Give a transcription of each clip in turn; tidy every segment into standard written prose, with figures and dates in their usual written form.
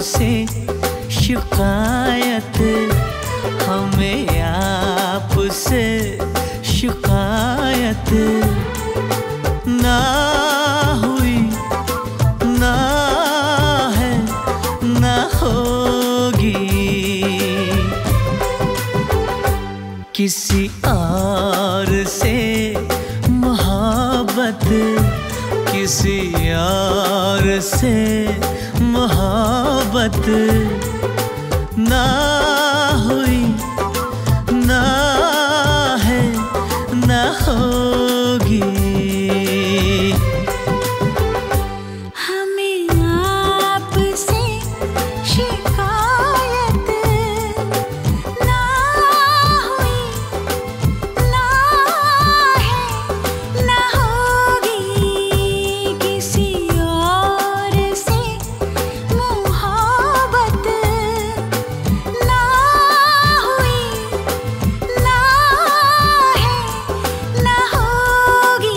आपसे शिकायत, हमें आपसे शिकायत ना हुई, ना है, ना होगी। किसी और से मोहब्बत, किसी और से मोहब्बत ना हुई, ना है, ना होगी। हमें आपसे शिकायत ना हुई, ना है, ना होगी। किसी और से मोहब्बत ना हुई, ना है, ना होगी।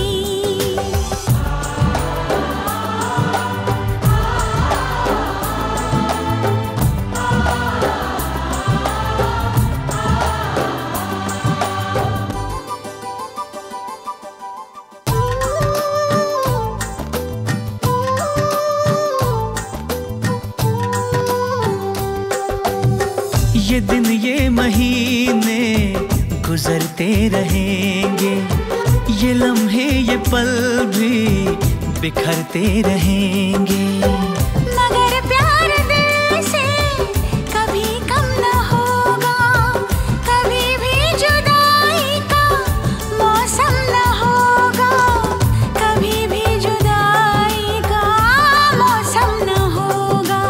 ये दिन ये महीने गुजरते रहेंगे, ये लम्हे ये पल भी बिखरते रहेंगे। मगर प्यार दिल से कभी कम न होगा, कभी भी जुदाई का मौसम न होगा, कभी भी जुदाई का मौसम न होगा।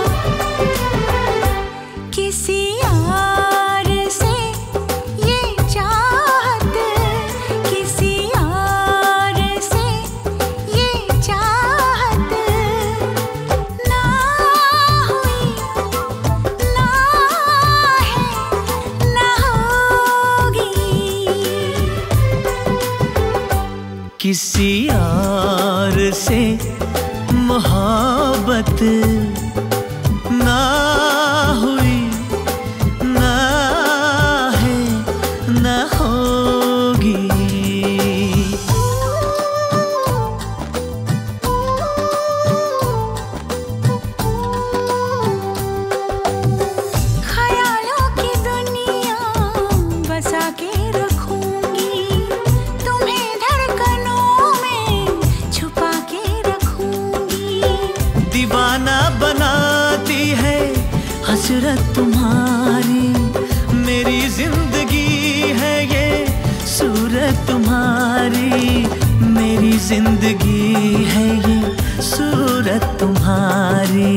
किसी और से ये चाहत, किसी और से ये चाहत ना हुई, ना है, ना होगी। किसी और से मोहब्बत ना हुई, ना है, ना होगी। ख्यालों की दुनिया बसा के रखूंगी, तुम्हें धड़कनों में छुपा के रखूंगी। दीवाना बनाती है हसरत तुम्हारी, मेरी जिंदगी है ये सूरत तुम्हारी, मेरी जिंदगी है ये सूरत तुम्हारी।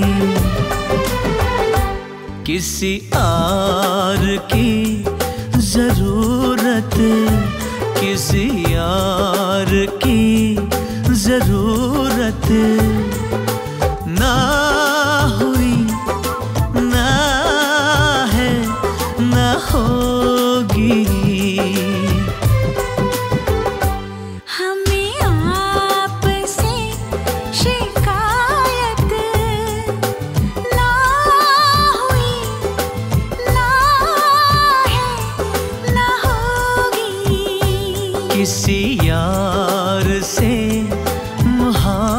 किसी और की जरूरत, किसी और की जरूरत ना हुई, ना है, ना होगी। हमें आपसे शिकायत ना हुई, ना है, ना होगी। किसी और से मोहब्बत